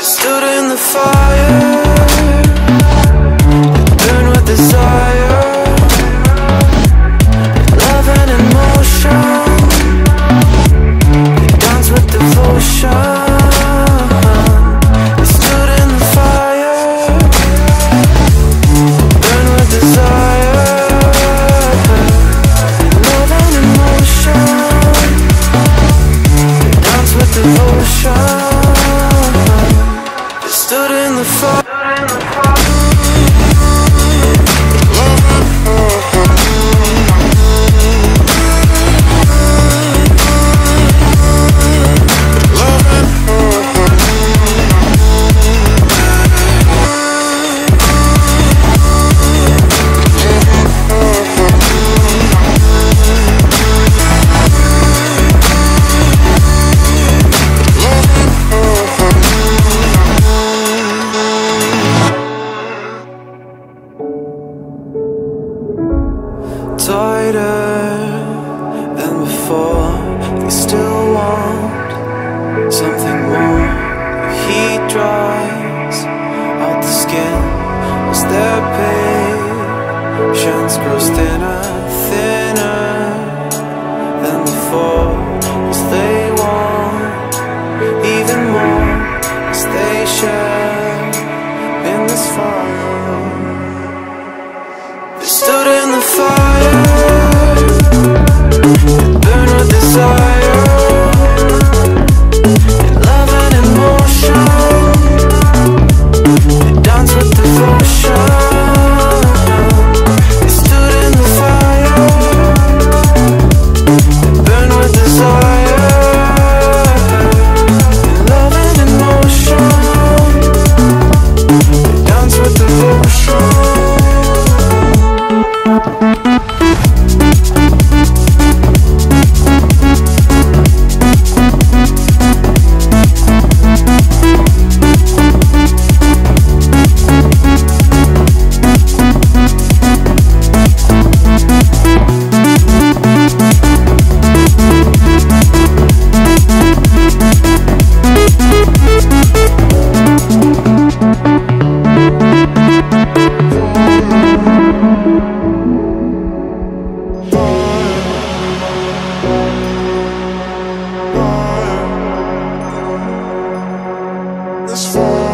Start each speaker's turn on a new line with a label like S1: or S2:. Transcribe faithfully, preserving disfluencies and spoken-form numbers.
S1: Stood in the fire, burned with desire, love and emotion, we dance with devotion. Stood in the fire, burned with desire, love and emotion, we dance with devotion. Stood in the fire. Tighter than before, they still want something more. Heat dries out the skin as their patience grows thinner, thinner than before, as they want even more, as they share in this fire. They stood in the fire, burn with desire, in love and emotion, they dance with devotion. They stood in the fire, burn with desire, in love and emotion, they dance with devotion.
S2: This fire.